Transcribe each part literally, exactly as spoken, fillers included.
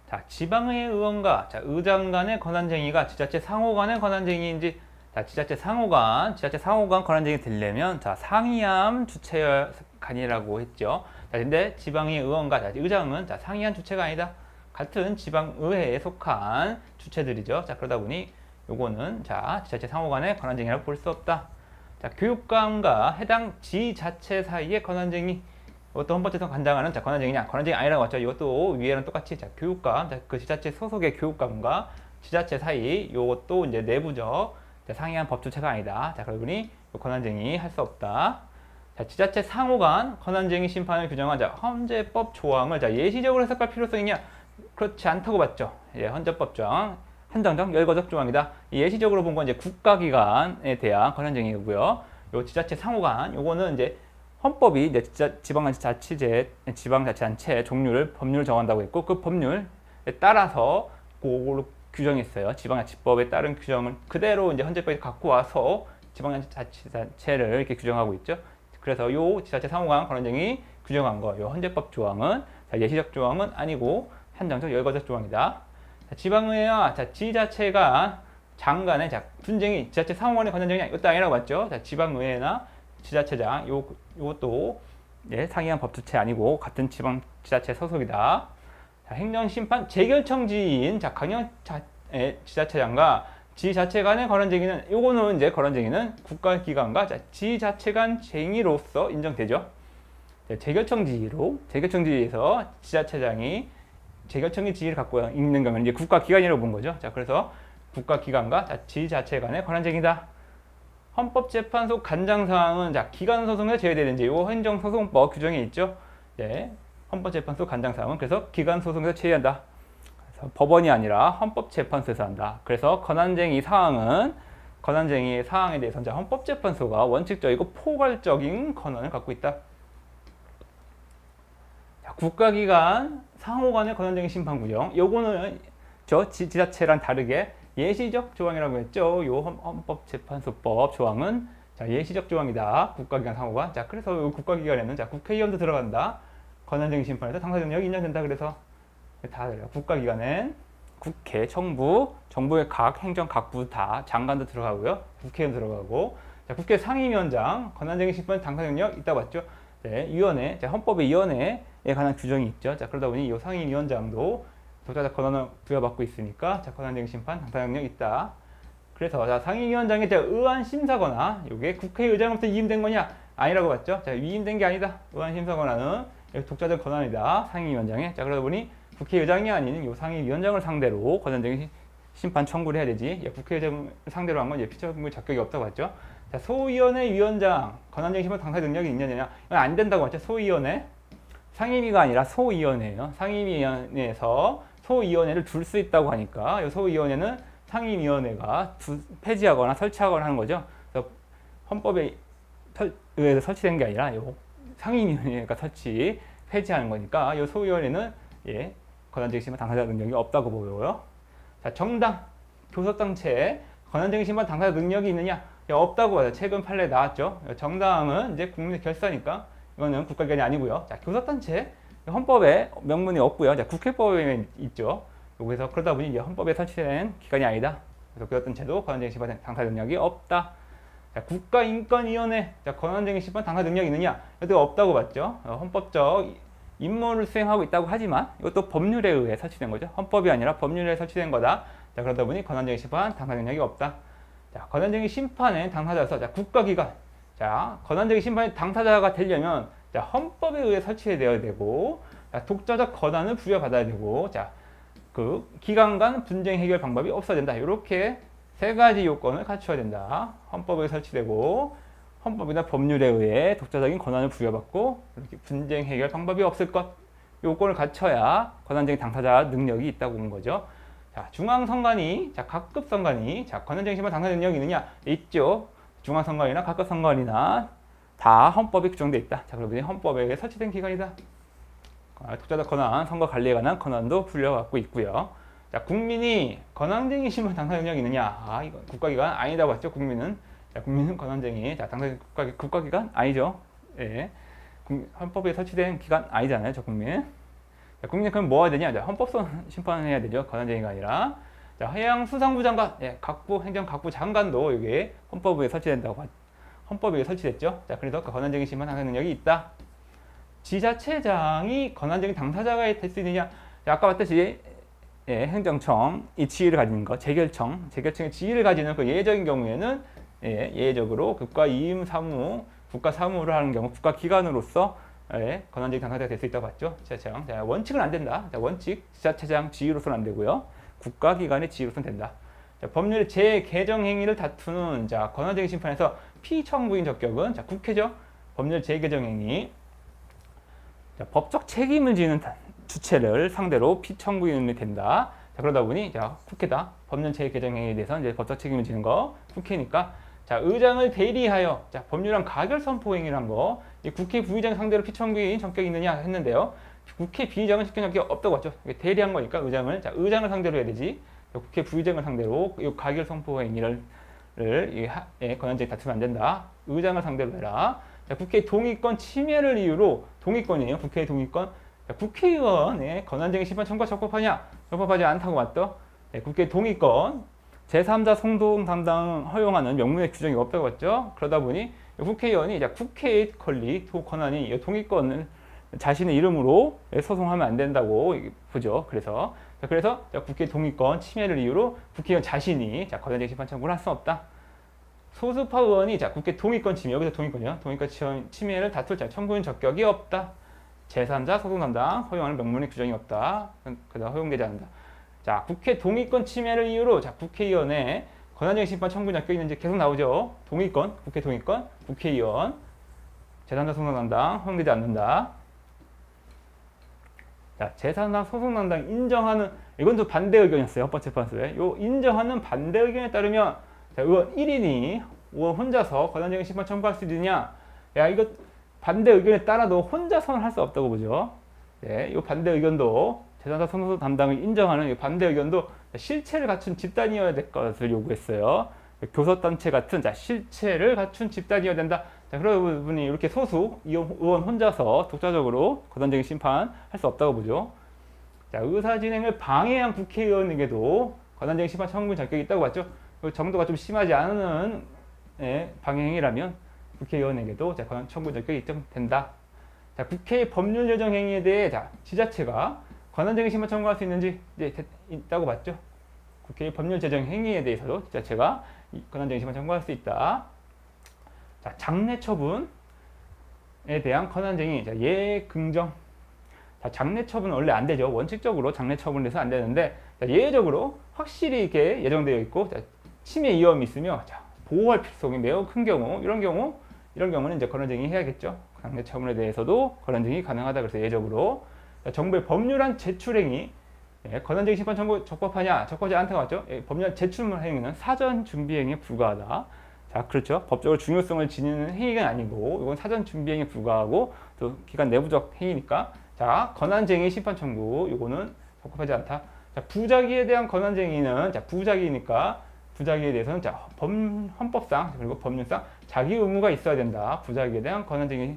자, 지방의 의원과 자, 의장 간의 권한쟁의가 지자체 상호 간의 권한쟁의인지, 자, 지자체 상호 간, 지자체 상호 간 권한쟁의 되려면, 자, 상이함 주체간이라고 했죠. 자, 근데 지방의 의원과 자, 의장은 자, 상이한 주체가 아니다. 같은 지방의회에 속한 주체들이죠. 자, 그러다 보니 요거는 자, 지자체 상호 간의 권한쟁의라고 볼 수 없다. 자, 교육감과 해당 지자체 사이의 권한쟁의. 이것도 헌법재판 관장하는 자, 권한쟁의냐? 권한쟁의 아니라고 했죠. 이것도 위에는 똑같이 자, 교육감, 자, 그 지자체 소속의 교육감과 지자체 사이 이것도 이제 내부적 자, 상이한 법주체가 아니다. 자, 그러니 권한쟁의 할 수 없다. 자, 지자체 상호 간 권한쟁의 심판을 규정한 자, 헌재법 조항을 자, 예시적으로 해석할 필요성이 있냐? 그렇지 않다고 봤죠. 예, 헌재법 조항 한정적 열거적 조항이다. 예시적으로 본 건 이제 국가기관에 대한 권한쟁의고요. 요 지자체 상호 간 요거는 이제 헌법이 이제 지방자치제, 지방자치단체 종류를 법률을 정한다고 했고 그 법률에 따라서 그걸로 규정했어요. 지방자치법에 따른 규정을 그대로 이제 헌재법에 갖고 와서 지방자치단체를 이렇게 규정하고 있죠. 그래서 요 지자체 상호간 권한쟁의 규정한 거, 요 헌재법 조항은 예시적 조항은 아니고 한정적 열거적 조항이다. 지방의회와 지자체가 장간의 분쟁이 지자체 상호간의 권한쟁의냐? 이것도 아니라고 봤죠. 지방의회나 지자체장, 요, 요것도 예, 상이한 법주체 아니고 같은 지방 지자체 소속이다. 자, 행정심판 재결청지인 자, 강력 자, 예, 지자체장과 지자체 간의 권한쟁의는 요거는 이제 권한쟁의는 국가기관과 자, 지자체 간 쟁의로서 인정되죠. 자, 재결청지로 재결청지에서 지자체장이 재결청의 지위를 갖고 있는 거면 이제 국가기관이라고 본 거죠. 자, 그래서 국가기관과 자, 지자체 간의 권한쟁의다. 헌법재판소 간장사항은 자, 기관소송에 제외되는지 요 행정소송법 규정에 있죠. 네, 헌법재판소 간장사항은 그래서 기관소송에서 제외한다. 그래서 법원이 아니라 헌법재판소에서 한다. 그래서 권한쟁의 사항은 권한쟁의 사항에 대해서는 자, 헌법재판소가 원칙적이고 포괄적인 권한을 갖고 있다. 자, 국가기관 상호간의 권한쟁의 심판 구정. 요거는 저 지자체랑 다르게 예시적 조항이라고 했죠. 요 헌법재판소법 조항은 자, 예시적 조항이다. 국가기관 상호간. 자, 그래서 요 국가기관에는 자, 국회의원도 들어간다. 권한쟁의 심판에서 당사자력이 인정된다. 그래서 다 그래요. 국가기관엔 국회, 정부, 정부의 각 행정 각부 다 장관도 들어가고요. 국회의원 들어가고. 자, 국회 상임위원장 권한쟁의 심판 당사자력 있다고 봤죠. 네, 위원회, 자, 헌법의 위원회에 관한 규정이 있죠. 자, 그러다 보니 이 상임위원장도 독자적 권한을 부여받고 있으니까 자, 권한쟁의 심판 당사 능력 있다. 그래서 자, 상임위원장의 자, 의안 심사거나 이게 국회의장으로부터 위임된 거냐? 아니라고 봤죠. 자, 위임된 게 아니다. 의안 심사거나는 독자적 권한이다. 상임위원장의. 자, 그러다 보니 국회의장이 아닌 요 상임위원장을 상대로 권한쟁의 심판 청구를 해야 되지. 예, 국회의장을 상대로 한 건 피처분의 자격이 없다고 봤죠. 자, 소위원회 위원장 권한쟁의 심판 당사 능력이 있느냐? 이건 안 된다고 봤죠. 소위원회. 상임위가 아니라 소위원회예요. 상임위원회에서 소위원회를 둘 수 있다고 하니까 이 소위원회는 상임위원회가 두, 폐지하거나 설치하거나 하는 거죠. 그래서 헌법에 설, 의해서 설치된 게 아니라 요 상임위원회가 설치, 폐지하는 거니까 이 소위원회는 예, 권한쟁의 심판 당사자 능력이 없다고 보여요. 자, 정당, 교섭단체 권한쟁의 심판 당사자 능력이 있느냐? 예, 없다고 봐요. 최근 판례 나왔죠. 정당은 이제 국민의 결사니까 이거는 국가기관이 아니고요. 자, 교섭단체 헌법에 명문이 없고요. 자, 국회법에 있죠. 그래서 그러다 보니 이제 헌법에 설치된 기관이 아니다. 그래서 교섭단체도 권한쟁의 심판 당사 능력이 없다. 자, 국가인권위원회, 자, 권한쟁의 심판 당사 능력이 있느냐? 이것도 없다고 봤죠. 어, 헌법적 임무를 수행하고 있다고 하지만 이것도 법률에 의해 설치된 거죠. 헌법이 아니라 법률에 의해 설치된 거다. 자, 그러다 보니 권한쟁의 심판 당사 능력이 없다. 자, 권한쟁의 심판의 당사자로서 자, 국가기관, 자, 권한쟁의 심판의 당사자가 되려면 자, 헌법에 의해 설치되어야 되고, 자, 독자적 권한을 부여받아야 되고, 자, 그 기관 간 분쟁 해결 방법이 없어야 된다. 이렇게 세 가지 요건을 갖춰야 된다. 헌법에 설치되고, 헌법이나 법률에 의해 독자적인 권한을 부여받고, 이렇게 분쟁 해결 방법이 없을 것. 요건을 갖춰야 권한쟁의 당사자 능력이 있다고 본 거죠. 자, 중앙선관위, 자, 각급 선관위, 자, 권한쟁의 심판 당사자 능력이 있느냐? 있죠. 중앙선관위나 각급 선관위나 다 헌법에 규정되어 있다. 자, 그러면 헌법에 설치된 기관이다. 독자적 권한, 선거 관리에 관한 권한도 부여받고 있고요. 자, 국민이 권한쟁의 심판 당사 능력이 있느냐? 아, 이거 국가기관 아니다고 했죠. 국민은 자, 국민은 권한쟁의, 자, 당사 국가 국가기관 아니죠. 예, 헌법에 설치된 기관 아니잖아요. 저 국민. 국민의 그럼 뭐 해야 되냐? 헌법소원 심판을 해야 되죠. 권한쟁의가 아니라. 자, 해양수산부 장관, 예, 각부 행정각부 장관도 여기 헌법에 설치된다고 헌법에 설치됐죠. 자, 그래서 그 권한쟁의 심판하는 능력이 있다. 지자체장이 권한쟁의 당사자가 될 수 있느냐? 자, 아까 봤듯이 예, 행정청 이 지위를 가지는 거, 재결청, 재결청의 지위를 가지는 그 예외적인 경우에는 예, 예외적으로 국가 이임 사무, 국가 사무를 하는 경우 국가기관으로서 예, 권한쟁의 당사자가 될 수 있다고 봤죠. 지자체장. 자, 원칙은 안 된다. 자, 원칙 지자체장 지위로서는 안 되고요. 국가기관의 지위로서는 된다. 자, 법률의 재개정 행위를 다투는 자, 권한쟁의 심판에서 피청구인 적격은 자, 국회죠. 법률 재개정 행위. 자, 법적 책임을 지는 주체를 상대로 피청구인이 된다. 자, 그러다 보니 자, 국회다. 법률 재개정 행위에 대해서 이제 법적 책임을 지는 거 국회니까. 자, 의장을 대리하여 자, 법률안 가결 선포 행위를 한 거. 이 국회 부의장 상대로 피청구인 전격이 있느냐 했는데요. 국회 비의장은 직권 전격이 없다고 봤죠. 대리한 거니까 의장을 자, 의장을 상대로 해야 되지. 국회 부의장을 상대로 이 가결 선포 행위를 이 하, 예, 권한쟁의 다투면 안 된다. 의장을 상대로 해라. 자, 국회 동의권 침해를 이유로 동의권이에요. 국회 동의권. 자, 국회의원의 권한쟁의 심판 청구가 적법하냐? 적법하지 않다고 봤죠. 네, 국회 동의권 제삼자 성동 담당 허용하는 명문의 규정이 없다고 봤죠. 그러다 보니 국회의원이 자, 국회의 권리, 권한이 동의권을 자신의 이름으로 소송하면 안 된다고 보죠. 그래서 자, 그래서 자, 국회 동의권 침해를 이유로 국회의원 자신이 자, 권한쟁의 심판 청구를 할 수 없다. 소수파 의원이 자, 국회 동의권 침해, 여기서 동의권이요. 동의권 침해를 다툴 자, 청구인 적격이 없다. 제삼자 소송 담당 허용하는 명문의 규정이 없다. 그다음 허용되지 않는다. 자, 국회 동의권 침해를 이유로 자, 국회의원의 권한쟁의 심판 청구 적격이 있는지 계속 나오죠. 동의권, 국회 동의권, 국회의원, 제삼자 소송 담당 허용되지 않는다. 자, 제삼자 소송 담당 인정하는 이건 또 반대 의견이었어요. 헌법재판소에. 요 인정하는 반대 의견에 따르면 자, 의원 일 인이 의원 혼자서 권한쟁의 심판 청구할 수 있느냐? 야, 이거 반대 의견에 따라도 혼자서는 할 수 없다고 보죠. 네, 이 반대 의견도 제삼자 소송 담당을 인정하는 이 반대 의견도 실체를 갖춘 집단이어야 될 것을 요구했어요. 교섭단체 같은 자, 실체를 갖춘 집단이어야 된다. 자, 그런 분이 이렇게 소수 의원 혼자서 독자적으로 권한쟁의 심판 할 수 없다고 보죠. 자, 의사 진행을 방해한 국회의원에게도 권한쟁의 심판 청구 적격이 있다고 봤죠. 그 정도가 좀 심하지 않은 예, 방해 행위라면 국회의원에게도 자, 권한 청구 적격이 인정된다. 자, 국회 법률 제정 행위에 대해 자, 지자체가 권한쟁의 심판 청구할 수 있는지 이제 있다고 봤죠. 국회 법률 제정 행위에 대해서도 지자체가 권한쟁의 심판 청구할 수 있다. 자, 장례 처분에 대한 권한쟁의 자, 예긍정. 자, 장례 처분은 원래 안 되죠. 원칙적으로 장례 처분을 해서 안 되는데 자, 예외적으로 확실히 이렇게 예정되어 있고 자, 침해 위험이 있으며 자, 보호할 필요성이 매우 큰 경우 이런 경우 이런 경우는 이제 권한쟁의 해야겠죠. 장례 처분에 대해서도 권한쟁의 가능하다. 그래서 예외적으로 자, 정부의 법률안 제출 행위 예, 권한쟁의 심판 청구 적법하냐? 적법하지 않다고 했죠. 예, 법률안 제출 행위는 사전 준비 행위에 불과하다. 자, 그렇죠. 법적으로 중요성을 지니는 행위가 아니고 이건 사전 준비 행위에 불과하고 또 기관 내부적 행위니까 자, 권한쟁의 심판 청구 이거는 적법하지 않다. 자, 부작위에 대한 권한쟁의는 자, 부작위니까 부작위에 대해서는 자, 법, 헌법상 그리고 법률상 자기 의무가 있어야 된다. 부작위에 대한 권한쟁의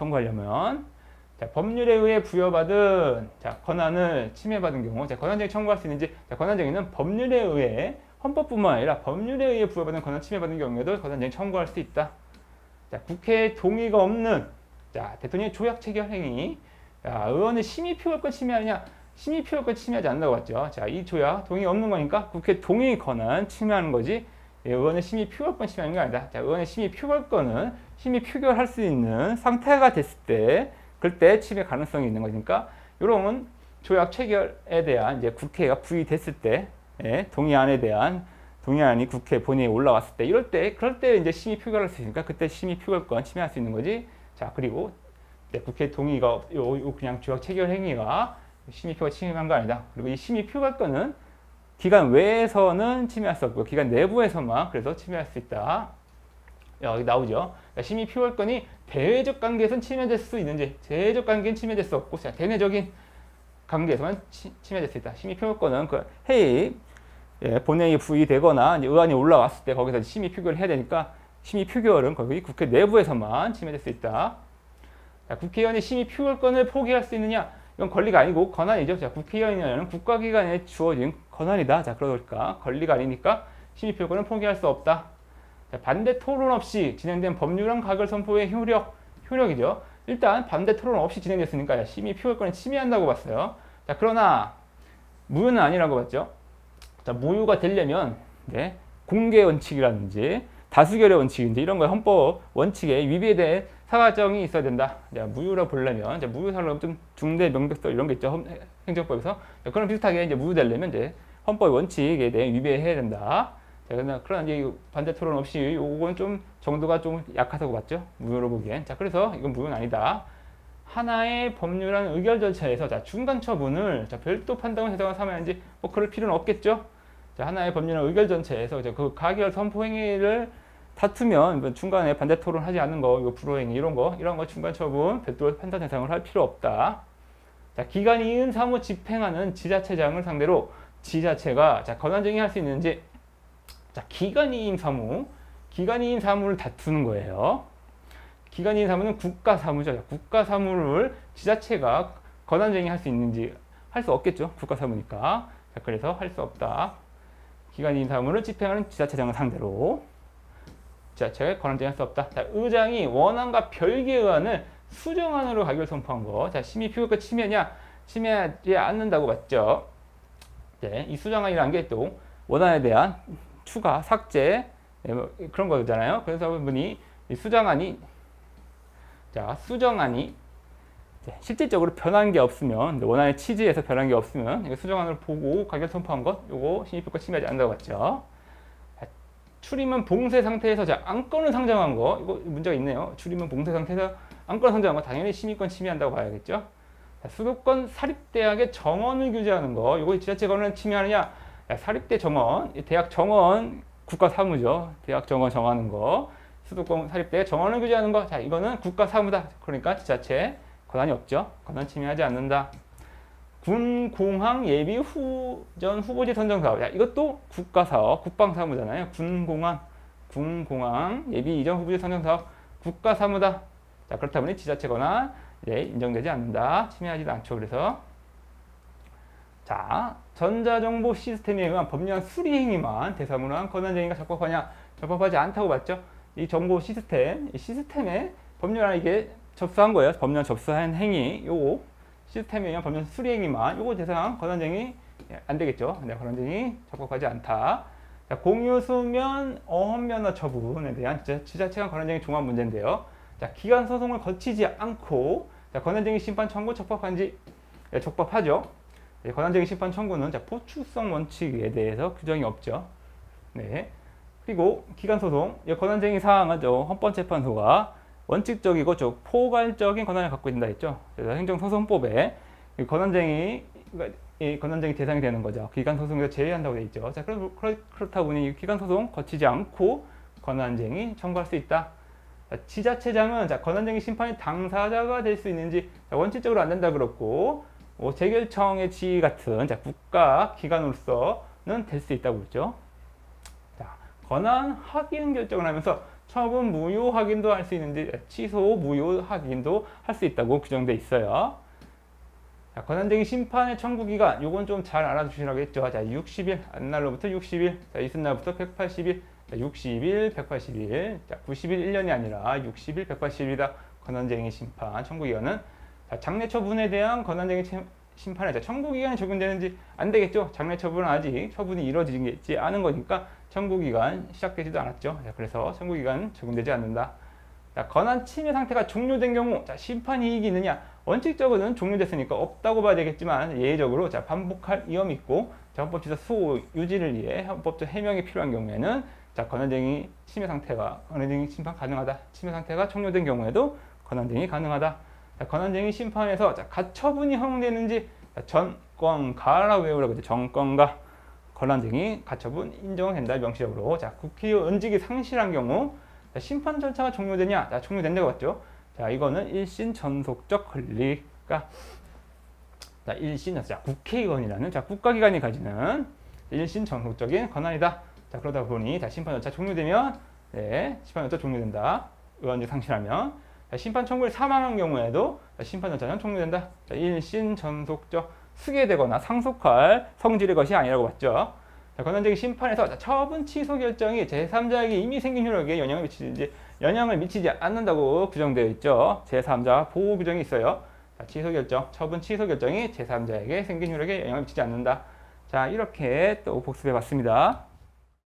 청구하려면 자, 법률에 의해 부여받은 자, 권한을 침해받은 경우 자, 권한쟁의 청구할 수 있는지 자, 권한쟁의는 법률에 의해 헌법뿐만 아니라 법률에 의해 부여받은 권한 침해받은 경우에도 권한쟁의 청구할 수 있다. 자, 국회의 동의가 없는 자, 대통령의 조약 체결 행위 자, 의원의 심의 표결권 침해하느냐 심의 표결권 침해하지 않는다고 봤죠. 자, 이 조약 동의 없는 거니까 국회 동의 권한 침해하는 거지 예, 의원의 심의 표결권 침해하는 게 아니다. 자, 의원의 심의 표결권은 심의 표결할 수 있는 상태가 됐을 때 그때 침해 가능성이 있는 거니까 이런 조약 체결에 대한 이제 국회가 부의됐을 때 예, 동의안에 대한 동의안이 국회 본회의에 올라왔을 때 이럴 때 그럴 때 이제 심의 표결할 수 있으니까 그때 심의 표결권 침해할 수 있는 거지. 자, 그리고 네, 국회 동의가 요, 요 그냥 조약 체결 행위가 심의 표결 침해한 거 아니다. 그리고 이 심의 표결권은 기관 외에서는 침해할 수 없고 기관 내부에서만 그래서 침해할 수 있다. 여기 나오죠. 심의 표결권이 대외적 관계에서는 침해될 수 있는지 대외적 관계는 침해될 수 없고 자, 대내적인 관계에서만 치, 침해될 수 있다. 심의 표결권은 그 회의 예, 본회의 부의되거나 이제 의안이 올라왔을 때 거기서 심의 표결을 해야 되니까 심의 표결은 거기 국회 내부에서만 침해될 수 있다. 자, 국회의원이 심의 표결권을 포기할 수 있느냐? 이건 권리가 아니고 권한이죠. 자, 국회의원이라는 국가기관에 주어진 권한이다. 자, 그러니까 권리가 아니니까 심의표결은 포기할 수 없다. 자, 반대 토론 없이 진행된 법률안 가결 선포의 효력, 효력이죠. 일단 반대 토론 없이 진행됐으니까 심의표결권을 침해한다고 봤어요. 자, 그러나 무효는 아니라고 봤죠. 자, 무효가 되려면 네, 공개 원칙이라든지 다수결의 원칙인지 이런 거 헌법 원칙에 위배된 사과정이 있어야 된다. 자, 무효라 보려면 이제 무효사를 좀 중대 명백설 이런 게 있죠. 행정법에서. 자, 그런 비슷하게 이제 무효되려면 이제 헌법 원칙에 대해 위배해야 된다. 자, 그러나 그러나 이제 반대 토론 없이 요건 좀 정도가 좀 약하다고 봤죠. 무효로 보기엔. 자, 그래서 이건 무효는 아니다. 하나의 법률안 의결 절차에서 자, 중간 처분을 자, 별도 판단을 해석한 사면인지 뭐 그럴 필요는 없겠죠. 자, 하나의 법률안 의결 절차에서 이제 그 가결 선포 행위를 다투면 중간에 반대 토론하지 않는 거, 이거 불허행위 이런 거, 이런 거 중간 처분 별도 판단 대상을 할 필요 없다. 자, 기관이인 사무 집행하는 지자체장을 상대로 지자체가 자, 권한쟁의 할 수 있는지, 자, 기관이인 사무, 기관이인 사무를 다투는 거예요. 기관이인 사무는 국가 사무죠. 국가 사무를 지자체가 권한쟁의 할 수 있는지 할 수 없겠죠. 국가 사무니까. 자, 그래서 할 수 없다. 기관이인 사무를 집행하는 지자체장을 상대로 지자체가 권한쟁의 할 수 없다. 자, 의장이 원안과 별개의 의안을 수정안으로 가결 선포한 거. 자, 심의표결권 침해냐? 침해하지 않는다고 봤죠. 네, 이 수정안이라는 게 또 원안에 대한 추가, 삭제 네, 뭐 그런 거잖아요. 그래서 분이 이 수정안이 자, 수정안이 실질적으로 변한 게 없으면 원안의 취지에서 변한 게 없으면 수정안을 보고 가결 선포한 것 요거 심의표결권 침해하지 않는다고 봤죠. 자, 출입문 봉쇄 상태에서 자, 안건을 상정한 거 이거 문제가 있네요. 출입문 봉쇄 상태에서 안건을 상정한 거 당연히 심의권 침해한다고 봐야겠죠. 자, 수도권 사립대학의 정원을 규제하는 거 이거 지자체 권한을 침해하느냐? 자, 사립대 정원, 대학 정원 국가 사무죠. 대학 정원 정하는 거. 수도권 사립대 정원을 규제하는 거. 자, 이거는 국가 사무다. 그러니까 지자체 권한이 없죠. 권한 침해하지 않는다. 군 공항 예비 후전 후보지 선정 사업. 자, 이것도 국가 사업, 국방 사무잖아요. 군 공항, 군 공항 예비 이전 후보지 선정 사업 국가 사무다. 자, 그렇다 보니 지자체 권한 예, 인정되지 않는다. 침해하지도 않죠. 그래서 자, 전자정보 시스템에 의한 법률안 수리 행위만 대상으로 한 권한쟁의가 적법하냐? 적법하지 않다고 봤죠. 이 정보 시스템, 이 시스템에 법률안 이게 접수한 거예요. 법률안 접수한 행위, 요거 시스템에 의한 법률안 수리 행위만 요거 대상 권한쟁의 안 되겠죠. 네, 권한쟁의 적법하지 않다. 자, 공유수면 어헌면허 처분에 대한 지자체간 권한쟁의 종합 문제인데요. 자, 기간 소송을 거치지 않고 자, 권한쟁의 심판 청구 적법한지 네, 적법하죠. 네, 권한쟁의 심판 청구는 자, 보충성 원칙에 대해서 규정이 없죠. 네. 그리고 기간소송, 권한쟁의 사항은 헌법재판소가 원칙적이고 좀 포괄적인 권한을 갖고 있다 했죠. 그래서 행정소송법에 권한쟁의, 권한쟁의 대상이 되는 거죠. 기간소송에서 제외한다고 되어 있죠. 자, 그렇, 그렇다 보니 기간소송 거치지 않고 권한쟁의 청구할 수 있다. 자, 지자체장은 자, 권한쟁의 심판의 당사자가 될 수 있는지 자, 원칙적으로 안 된다 그렇고 뭐 재결청의 지위 같은 자, 국가 기관으로서는 될 수 있다고 했죠. 권한 확인 결정을 하면서 처분 무효 확인도 할 수 있는지 취소 무효 확인도 할 수 있다고 규정돼 있어요. 자, 권한쟁의 심판의 청구기간 요건 좀 잘 알아두시라고 했죠. 자, 육십 일 안날로부터 육십 일, 자, 이튿날부터 백팔십 일, 자, 육십 일, 백팔십 일, 자, 구십 일 일 년이 아니라 육십 일, 백팔십 일이다. 권한쟁의 심판 청구기간은 자, 장래 처분에 대한 권한쟁의 심판에 자, 청구기간이 적용되는지 안 되겠죠. 장래 처분은 아직 처분이 이루어지지 않은 거니까 청구기간 시작되지도 않았죠. 자, 그래서 청구기간 적용되지 않는다. 자, 권한 침해 상태가 종료된 경우 자, 심판 이익이 있느냐? 원칙적으로는 종료됐으니까 없다고 봐야 되겠지만 예외적으로 자, 반복할 위험이 있고 자, 헌법질서 수호 유지를 위해 헌법적 해명이 필요한 경우에는 자, 권한쟁의 침해 상태가 권한쟁의 심판 가능하다. 침해 상태가 종료된 경우에도 권한쟁의 가능하다. 자, 권한쟁의 심판에서 자, 가처분이 허용되는지 자, 전권가라고 외우라고 하죠. 전권가 권한쟁의 가처분 인정된다. 명시적으로. 자, 국회의원 은직이 상실한 경우 자, 심판 절차가 종료되냐? 자, 종료된다고 봤죠. 자, 이거는 일심 전속적 권리가 자, 일심 자, 국회의원이라는 자, 국가기관이 가지는 일심 전속적인 권한이다. 자, 그러다 보니 자, 심판 절차 종료되면 네, 심판 절차 종료된다. 의원직 상실하면 자, 심판 청구를 사망한 경우에도 자, 심판 절차는 종료된다. 자, 일심 전속적 승계되거나 상속할 성질의 것이 아니라고 봤죠. 자, 권한쟁의 심판에서 자, 처분 취소 결정이 제삼자에게 이미 생긴 효력에 영향을 미치지 영향을 미치지 않는다고 규정되어 있죠. 제삼자 보호 규정이 있어요. 자, 취소 결정, 처분 취소 결정이 제삼자에게 생긴 효력에 영향을 미치지 않는다. 자, 이렇게 또 복습해 봤습니다.